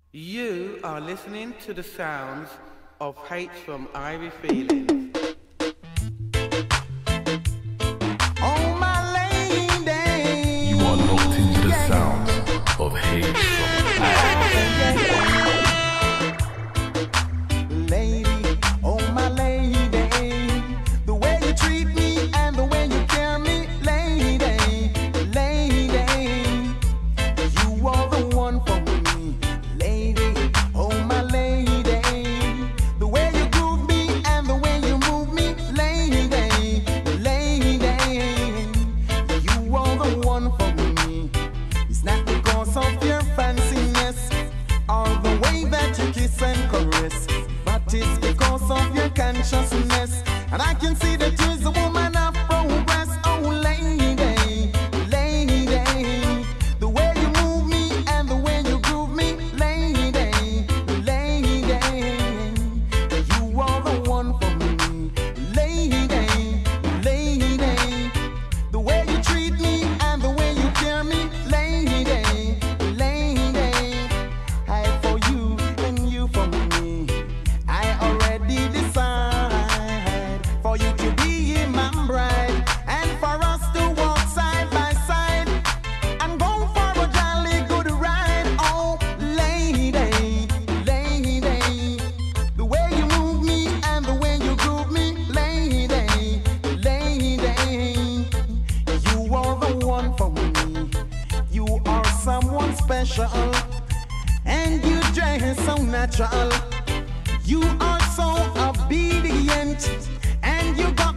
You are listening to the sounds of H from IrieFeelin. Oh, my lady. You are locked into the sounds of H from IrieFeelin. Lady, oh my lady, the way you treat me and the way you care me, lady, lady, you are the one for me, lady, oh my lady, the way you groove me and the way you move me, lady, lady, you are the one for me. It's not because of your fanciness or the way that you kiss and caress, but it's because of your consciousness. And I can see that you're a woman of progress. Oh lady, lady, the way you move me and the way you groove me, lady, lady, you are the one for me, lady, lady, the way you treat me and the way you care me, lady, lady, I for you and you for me. I already decide for you to be my bride and for us to walk side by side and go for a jolly good ride. Oh, lady, lady, the way you move me and the way you groove me, lady, lady, you are the one for me. You are someone special and you dress so natural. You are so obedient and you got